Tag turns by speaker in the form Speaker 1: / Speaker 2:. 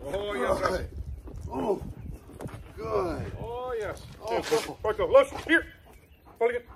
Speaker 1: Oh, yes, sir.
Speaker 2: Right. Oh, good.
Speaker 1: Oh, yes.
Speaker 2: Oh.
Speaker 1: Barco, loose. Here. Pull again.